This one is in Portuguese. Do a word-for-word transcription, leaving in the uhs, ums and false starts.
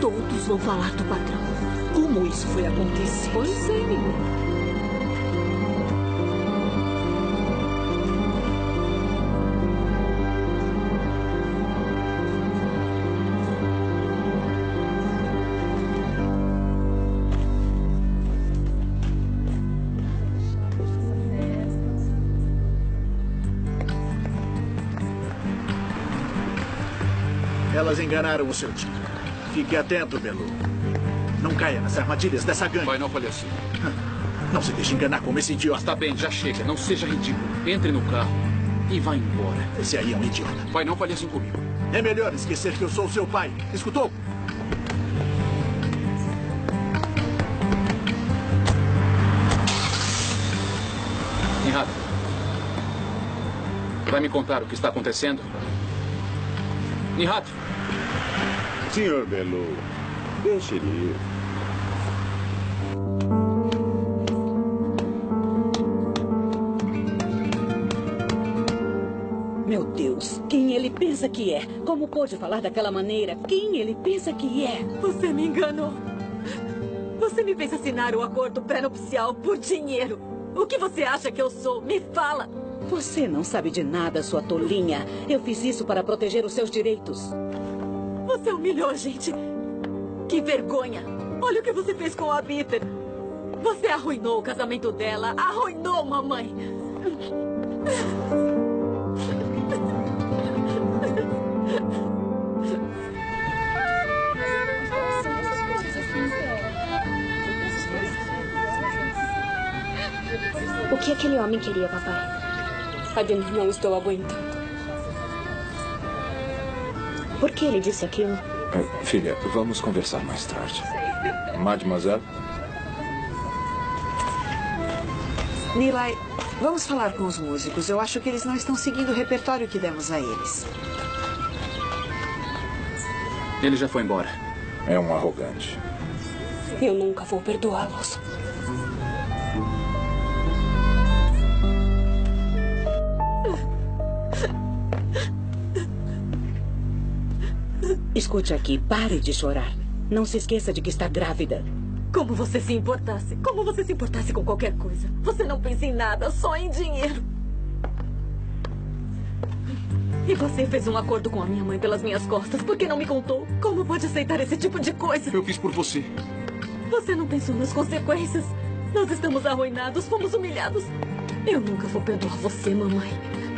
Todos vão falar do patrão. Como isso foi acontecer? Pois é, menina. Elas enganaram o seu tio. Fique atento, Belu. Não caia nas armadilhas dessa gangue. Pai, não fale assim. Não se deixe enganar como esse idiota. Está bem, já chega. Não seja ridículo. Entre no carro e vá embora. Esse aí é um idiota. Pai, não fale assim comigo. É melhor esquecer que eu sou seu pai. Escutou? Nihat, vai me contar o que está acontecendo? Nihat! senhor Belu, deixe ele ir. Meu Deus, quem ele pensa que é? Como pôde falar daquela maneira? Quem ele pensa que é? Você me enganou. Você me fez assinar o acordo pré-nupcial por dinheiro. O que você acha que eu sou? Me fala. Você não sabe de nada, sua tolinha. Eu fiz isso para proteger os seus direitos. Você humilhou a gente. Que vergonha. Olha o que você fez com a Bitter. Você arruinou o casamento dela. Arruinou, mamãe. O que aquele homem queria, papai? Adem, não estou aguentando. Por que ele disse aquilo? Uh, filha, vamos conversar mais tarde. Mademoiselle? Nilay, vamos falar com os músicos. Eu acho que eles não estão seguindo o repertório que demos a eles. Ele já foi embora. É um arrogante. Eu nunca vou perdoá-los. Escute aqui, pare de chorar. Não se esqueça de que está grávida. Como você se importasse? Como você se importasse com qualquer coisa? Você não pensa em nada, só em dinheiro. E você fez um acordo com a minha mãe pelas minhas costas. Por que não me contou? Como pode aceitar esse tipo de coisa? Eu fiz por você. Você não pensou nas consequências? Nós estamos arruinados, fomos humilhados. Eu nunca vou perdoar você, mamãe.